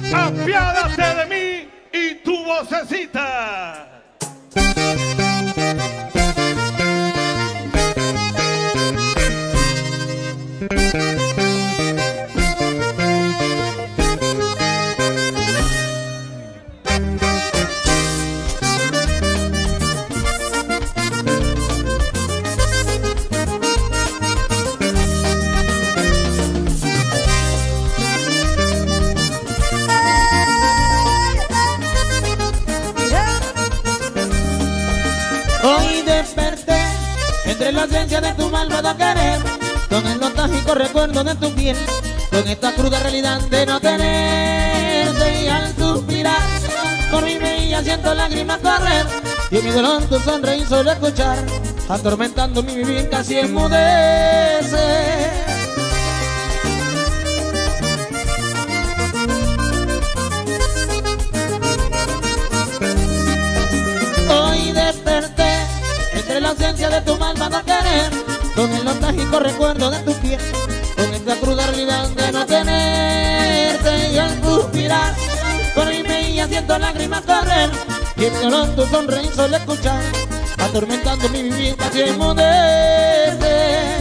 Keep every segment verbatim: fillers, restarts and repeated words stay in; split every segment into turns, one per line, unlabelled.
Apiádate de mí y tu vocecita.
Hoy desperté entre la esencia de tu malvado querer, con el nostálgico recuerdo de tu piel, con esta cruda realidad de no tenerte. Y al suspirar por mi mejilla siento lágrimas correr, y en mi dolor tu sonreír solo escuchar, atormentando mi vivir casi enmudece. Hoy desperté entre la ausencia de tu malvado querer, con el nostálgico recuerdo de tu piel, con esta cruda realidad de no tenerte. Y al suspirar por mi mejilla siento lágrimas correr, y en mi dolor tu sonreír solo escuchar, atormentando mi vivir casi enmudece.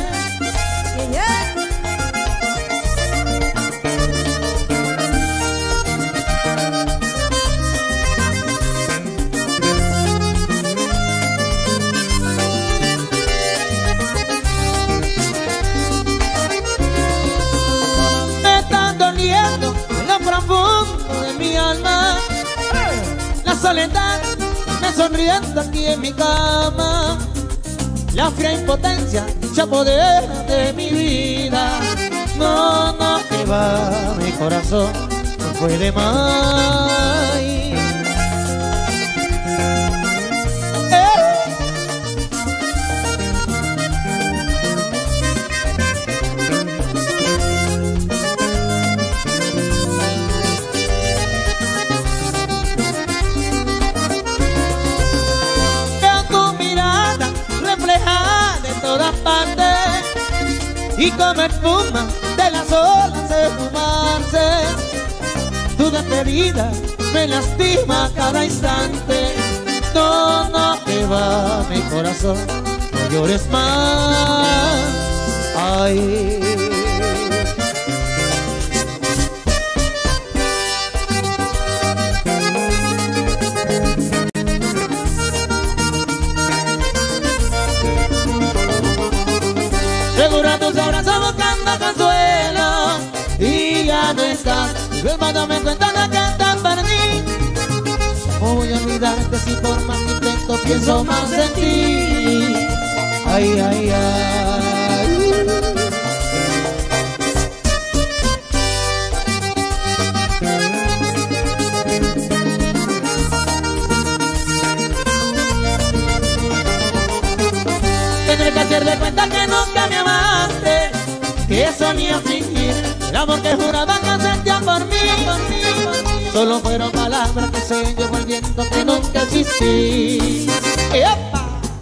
En lo profundo de mi alma, la soledad me sonriendo aquí en mi cama, la fría impotencia se apodera de mi vida. No, no, que va, mi corazón no puede más. Y como espuma de las olas esfumarse, tu despedida me lastima cada instante. No, no te va mi corazón, no llores más. Ay. Seguro tus abrazos buscando consuelo, y ya no estás. Luego me cuentas de que estás perdido. ¿Cómo voy a olvidarte si por más que intento pienso más en ti? Ay, ay, ay. Tendré que hacer de cuenta que nunca me amaste, que solía fingir el amor que juraba que sentía por mí, por mí, por mí. Solo fueron palabras que se llevó el viento, que nunca existí. ¡Epa!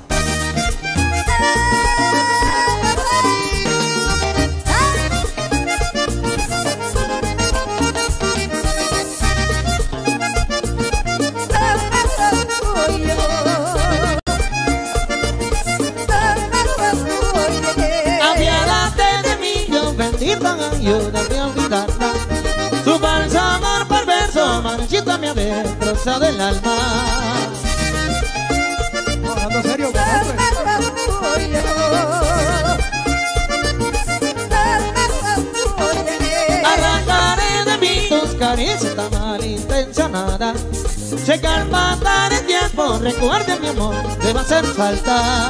Ayúdame a olvidarla. Su falso amor perverso marchítame adentro del alma.
Hablando serio,
arrancaré de mí tus caricias tan malintencionadas. Sé que al pasar el tiempo recuerde mi amor, te va a hacer falta.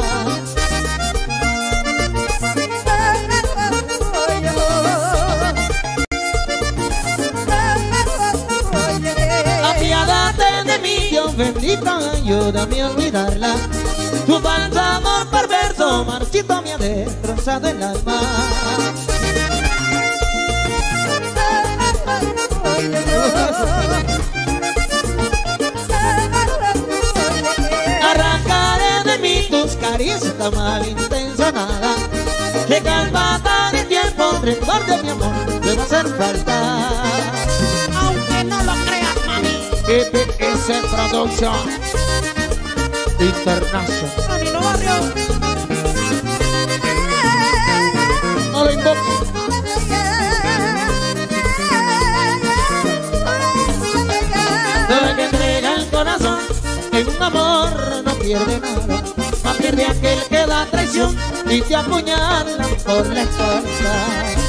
Bendita, ayúdame a olvidarla. Tu falso amor perverso marchito me ha destrozado el alma. Arrancaré de mí tus caricias tan malintencionadas, que al pasar el tiempo recuerde mi amor, me va a hacer falta.
Aunque no lo
E P S Production International.
Anino Barrio.
No lo invoque. Todo el que entrega el corazón en un amor no pierde nada, más pierde aquel que da traición y te apuñala por la espalda.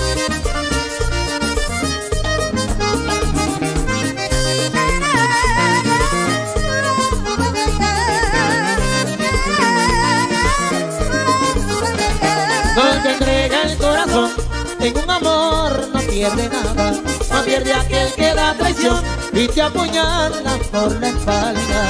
Todo el que entrega el corazón en un amor no pierde nada, más pierde aquel que da traición y te apuñala por la espalda.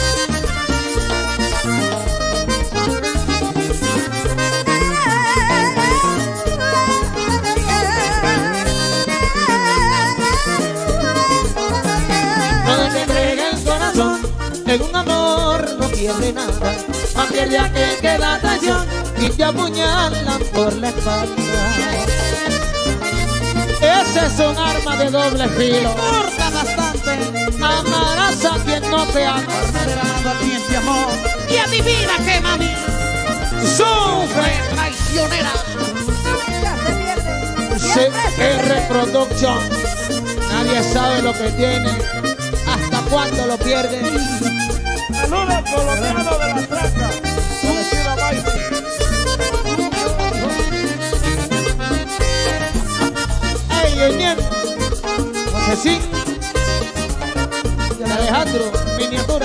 Todo el que entrega el corazón en un amor no pierde nada, más pierde aquel que da traición y te apuñala por la espalda. Ese es un arma de doble filo.
Corta bastante.
Amarás a quien no te ama.
Amando a quien te amó. Y adivina que mami
Sufre.
traicionera. Ya se pierde.
C R Production. Nadie sabe lo que tiene, hasta cuándo lo pierde.
Saludos colombianos de la traca. Conocida baile.
Ey, Eñel, Josecín y Alejandro, miniatura.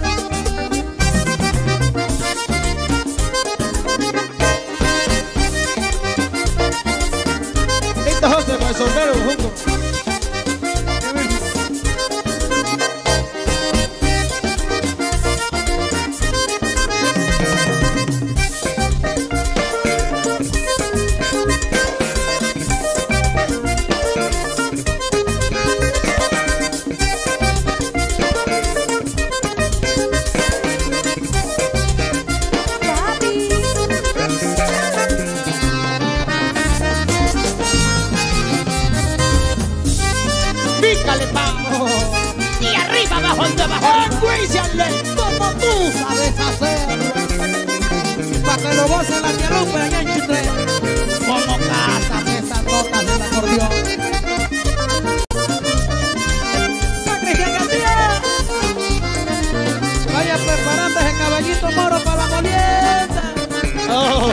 Listo, José, con el sombrero juntos. Pícale, vamos.
y arriba, abajo y abajo.
Enjuíciale como tú
Sabes hacerlo. Pa' que lo goce la Guadalupe allá en Chitré. Como casas esas notas del acordeón. Pa' Cristian García. Vaya preparando ese caballito moro para la molienda.
Oh.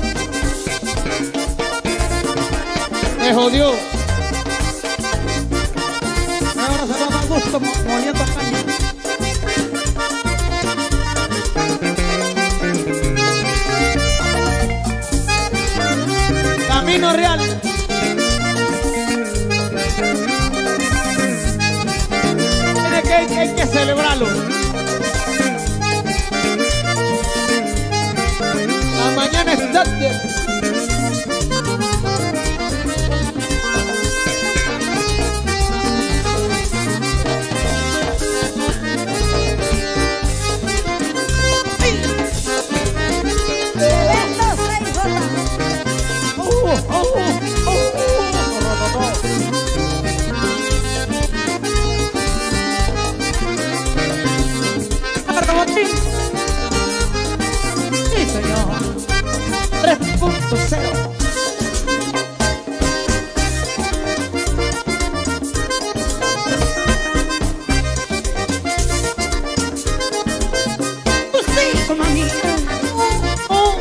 Me jodió.
Ahora se va a dar gusto mo- moliendo caña.
Camino Real. Tiene que, que hay que celebrarlo. La mañana es tarde.
Sí, señor.
tres punto cero.
Pues sí, mami.
Oh.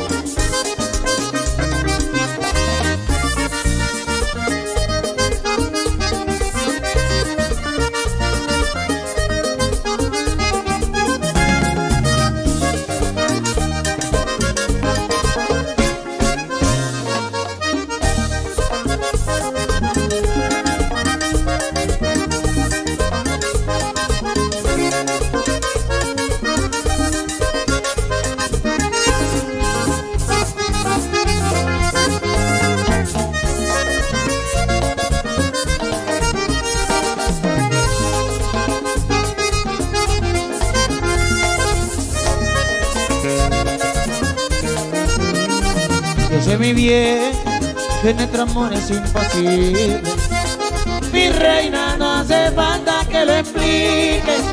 Yo sé muy bien que nuestro amor es imposible. Mi reina, no hace falta que lo expliques.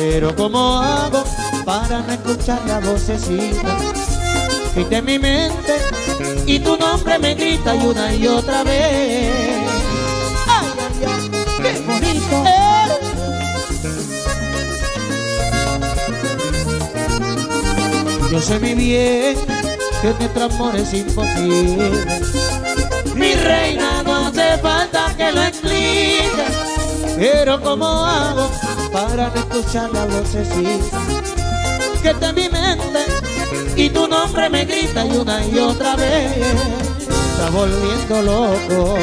Pero ¿cómo hago para no escuchar la vocecita que está en mi mente y tu nombre me grita y una y otra vez? ¡Ay, ay, ay! ¡Qué bonito! Eh. Yo sé muy bien que nuestro amor es imposible. Mi reina, no hace falta que lo explique. Pero ¿cómo hago para no escuchar la vocecita que está en mi mente y tu nombre me grita y una y otra vez? Está volviendo loco.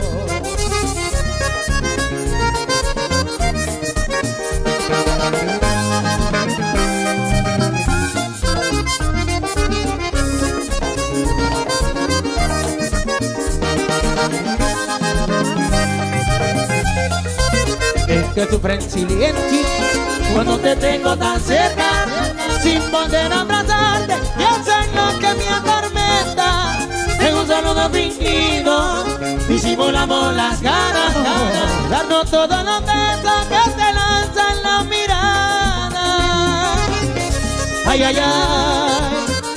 Es que sufren silencio cuando te tengo tan cerca, sin poder abrazarte y hacer lo que me atormenta. En un saludo fingido disimulamos las ganas, darnos todos los besos que te lanzan la mirada. Ay, ay, ay.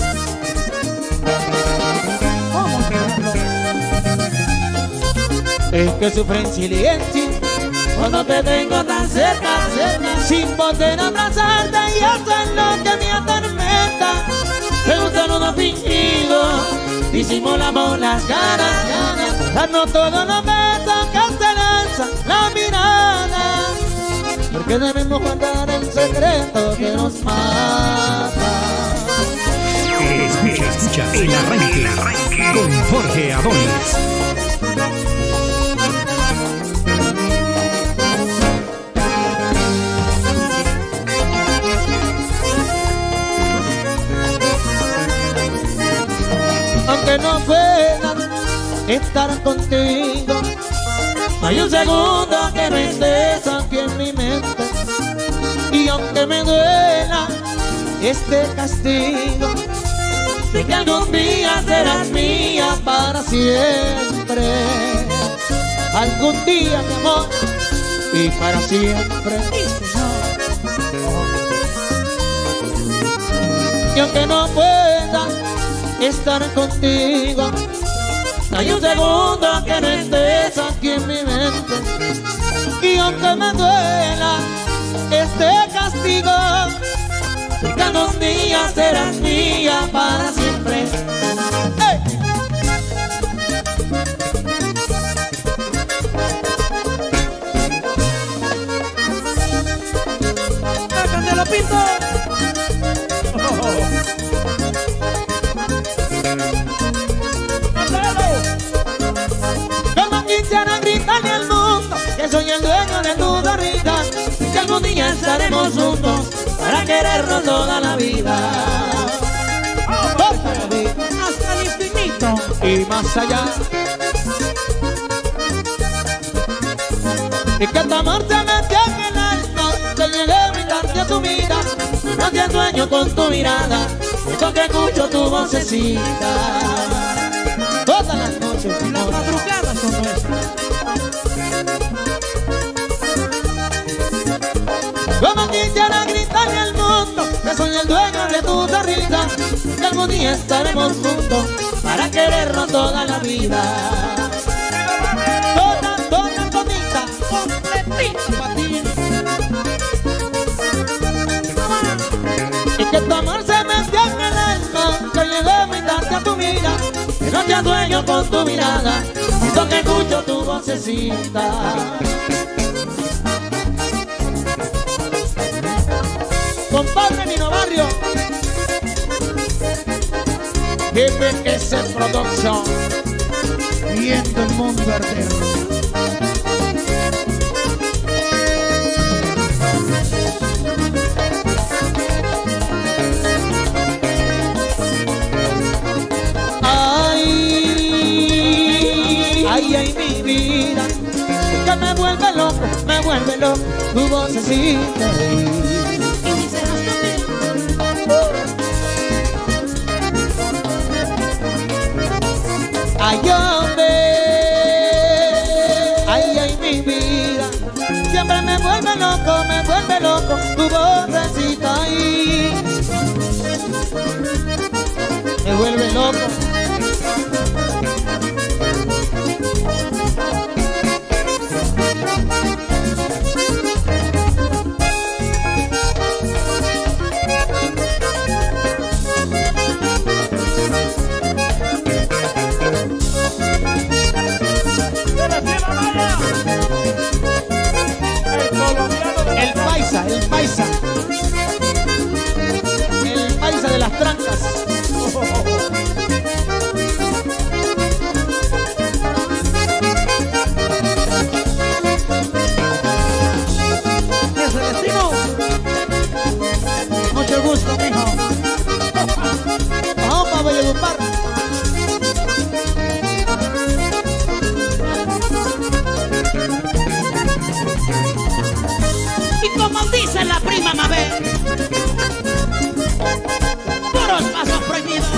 Es que sufren silencio cuando te tengo tan cerca, cerca, sin poder abrazarte y hacer lo que me atormenta. En un saludo fingido disimulamos las ganas, ganas, darnos todos los besos que te lanzan la mirada. Porque debemos guardar el secreto que nos mata.
Escucha, escucha, el arranque, el arranque con Jorge Adonis.
Aunque no pueda estar contigo, hay un segundo que no estés aquí en mi mente. Y aunque me duela este castigo de que algún día serás mía para siempre, algún día, mi amor, y para siempre. Y aunque no pueda estar contigo, hay un segundo que no estés aquí en mi mente. Y aunque me duela este castigo, que algún día serás mía para siempre. ¡Hey!
¡Sácate la pista!
Como quisiera gritarle al mundo que soy el dueño de tu barriga, que algún día estaremos juntos para querernos toda la vida. Toda la vida,
Hasta el infinito.
y más allá. Y que tu amor se metió en el alma, que llegué a brindarte a tu vida. No te sueño con tu mirada, siento que escucho tu vocecita. Todas las noches,
Y las
amor.
madrugadas son nuestras.
Como quisiera gritarle al mundo que soy el dueño de tu sonrisa, que algún día estaremos juntos para querernos toda la vida. Toda, toda bonita, completita para ti. Y que tu amor se metió en el alma, que llegó a brindarte a tu vida. Que no te dueño con tu mirada, siento que escucho tu vocecita. Compadre Nino Barrio, G P S Production,
Viendo el mundo arder.
ay, ay, ay, mi vida, que me vuelve loco, me vuelve loco, tu vocecita. Ay, hombre, ay, ay, mi vida, siempre me vuelve vuelve loco, me vuelve loco tu vocecita ahí. Me vuelve loco.
El paisa,
El paisa, el paisa de las trancas.
Ese destino.
Mucho gusto, mijo. Vamos para Valledupar.
Y como dice la prima Mabel, puros pasos prohibidos.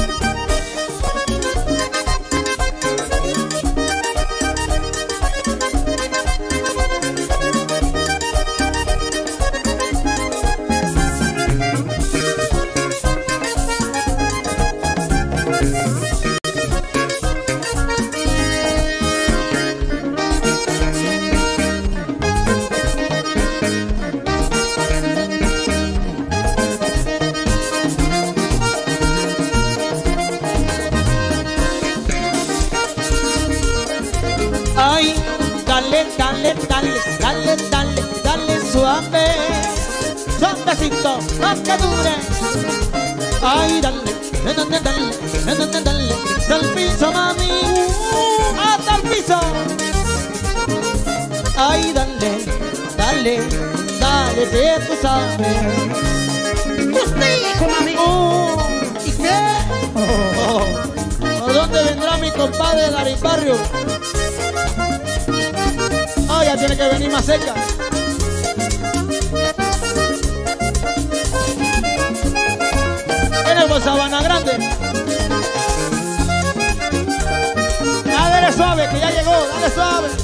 Ay, dale, dale, dale, dale, dale, dale suave, suavecito, pa' que dure. Ay, dale, dale, dale, dale, dale, hasta el piso, mami, hasta el piso. Ay, dale, dale, dale, que tú sabes.
Justico, mami.
Oh,
¿Y qué?
oh, ¿por dónde vendrá mi compadre Gariparrio? Oh, ya tiene que venir más seca. Tenemos Sabana Grande. Dale suave, que ya llegó, dale suave.